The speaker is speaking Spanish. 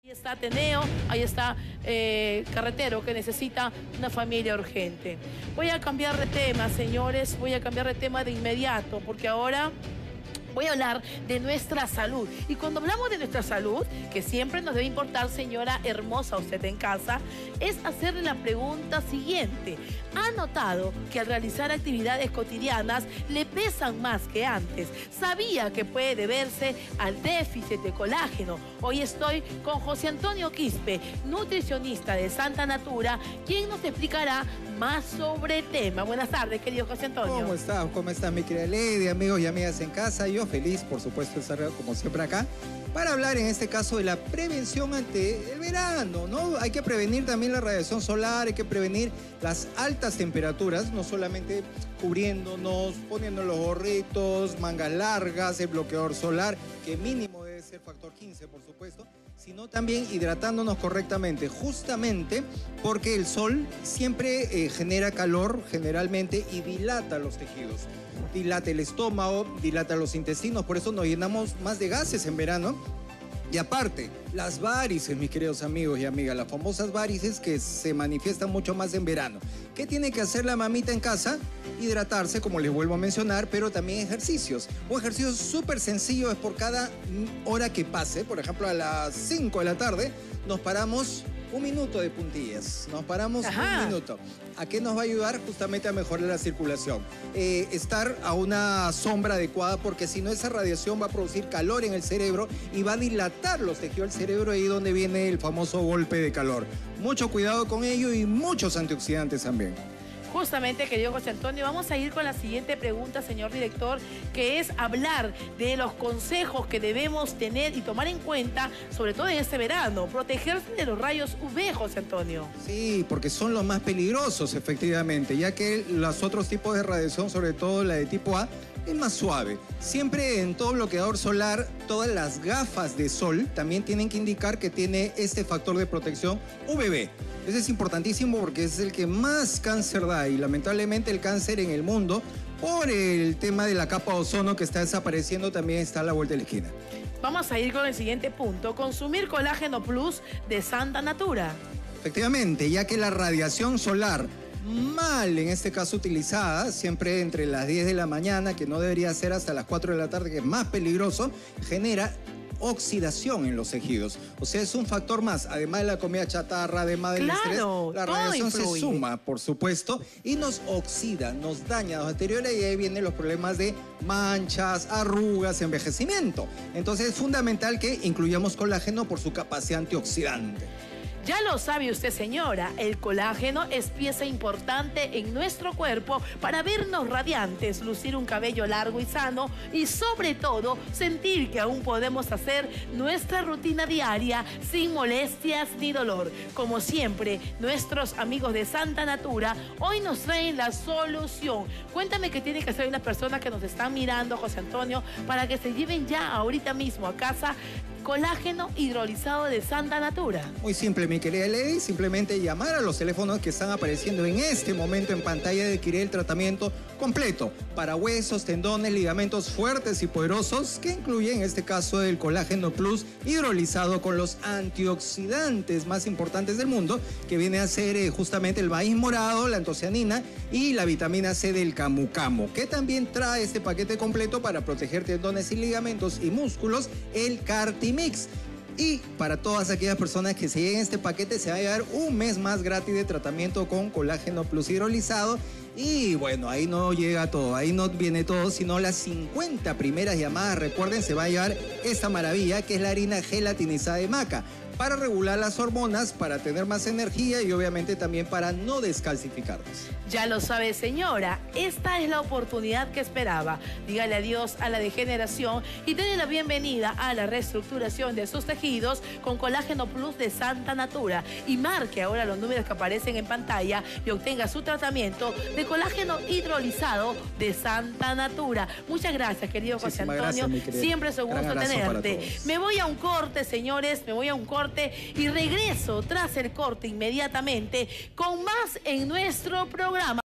Ahí está Ateneo, ahí está Carretero, que necesita una familia urgente. Voy a cambiar de tema, señores, voy a cambiar de tema de inmediato, porque ahora voy a hablar de nuestra salud. Y cuando hablamos de nuestra salud, que siempre nos debe importar, señora hermosa, usted en casa, es hacerle la pregunta siguiente. ¿Ha notado que al realizar actividades cotidianas le pesan más que antes? ¿Sabía que puede deberse al déficit de colágeno? Hoy estoy con José Antonio Quispe, nutricionista de Santa Natura, quien nos explicará más sobre el tema. Buenas tardes, querido José Antonio. ¿Cómo está? ¿Cómo está mi querida Lady, amigos y amigas en casa? Yo feliz, por supuesto, de estar como siempre acá para hablar en este caso de la prevención ante el verano, ¿no? Hay que prevenir también la radiación solar, hay que prevenir las altas temperaturas, no solamente cubriéndonos, poniendo los gorritos, mangas largas, el bloqueador solar, que mínimo debe ser factor 15, por supuesto, sino también hidratándonos correctamente, justamente porque el sol siempre genera calor generalmente y dilata los tejidos. Dilata el estómago, dilata los intestinos, por eso nos llenamos más de gases en verano. Y aparte, las varices, mis queridos amigos y amigas, las famosas varices que se manifiestan mucho más en verano. ¿Qué tiene que hacer la mamita en casa? Hidratarse, como les vuelvo a mencionar, pero también ejercicios. Un ejercicio súper sencillo es por cada hora que pase. Por ejemplo, a las 5 de la tarde nos paramos 1 minuto de puntillas. Nos paramos 1 minuto. ¿A qué nos va a ayudar? Justamente a mejorar la circulación. Estar a una sombra adecuada, porque si no, esa radiación va a producir calor en el cerebro y va a dilatar los tejidos del cerebro, ahí donde viene el famoso golpe de calor. Mucho cuidado con ello y muchos antioxidantes también. Justamente, querido José Antonio, vamos a ir con la siguiente pregunta, señor director, que es hablar de los consejos que debemos tener y tomar en cuenta, sobre todo en este verano, protegerse de los rayos UV, José Antonio. Sí, porque son los más peligrosos, efectivamente, ya que los otros tipos de radiación, sobre todo la de tipo A, es más suave. Siempre en todo bloqueador solar, todas las gafas de sol también tienen que indicar que tiene este factor de protección UVB. Ese es importantísimo porque es el que más cáncer da, y lamentablemente el cáncer en el mundo, por el tema de la capa de ozono que está desapareciendo, también está a la vuelta de la esquina. Vamos a ir con el siguiente punto: consumir colágeno plus de Santa Natura. Efectivamente, ya que la radiación solar mal, en este caso utilizada, siempre entre las 10 de la mañana, que no debería ser hasta las 4 de la tarde, que es más peligroso, genera oxidación en los tejidos. O sea, es un factor más, además de la comida chatarra, además del estrés, la radiación se suma, por supuesto, y nos oxida, nos daña los anteriores, y ahí vienen los problemas de manchas, arrugas, envejecimiento. Entonces es fundamental que incluyamos colágeno por su capacidad antioxidante. Ya lo sabe usted, señora, el colágeno es pieza importante en nuestro cuerpo para vernos radiantes, lucir un cabello largo y sano y, sobre todo, sentir que aún podemos hacer nuestra rutina diaria sin molestias ni dolor. Como siempre, nuestros amigos de Santa Natura hoy nos traen la solución. Cuéntame qué tiene que hacer las personas que nos están mirando, José Antonio, para que se lleven ya ahorita mismo a casa colágeno hidrolizado de Santa Natura. Muy simple, mi querida Lady, simplemente llamar a los teléfonos que están apareciendo en este momento en pantalla de adquirir el tratamiento completo para huesos, tendones, ligamentos fuertes y poderosos, que incluye en este caso el colágeno plus hidrolizado con los antioxidantes más importantes del mundo, que viene a ser justamente el maíz morado, la antocianina y la vitamina C del camu camu, que también trae este paquete completo para proteger tendones y ligamentos y músculos, el Cartimix. Y para todas aquellas personas que se lleguen este paquete, se va a llevar 1 mes más gratis de tratamiento con colágeno plus hidrolizado. Y bueno, ahí no llega todo, ahí no viene todo, sino las 50 primeras llamadas. Recuerden, se va a llevar esta maravilla que es la harina gelatinizada de maca, para regular las hormonas, para tener más energía y obviamente también para no descalcificarnos. Ya lo sabe, señora, esta es la oportunidad que esperaba. Dígale adiós a la degeneración y denle la bienvenida a la reestructuración de sus tejidos con colágeno plus de Santa Natura. Y marque ahora los números que aparecen en pantalla y obtenga su tratamiento de colágeno hidrolizado de Santa Natura. Muchas gracias, querido José Antonio. Gracias, siempre es un gusto tenerte. Me voy a un corte, señores, me voy a un corte y regreso tras el corte inmediatamente con más en nuestro programa.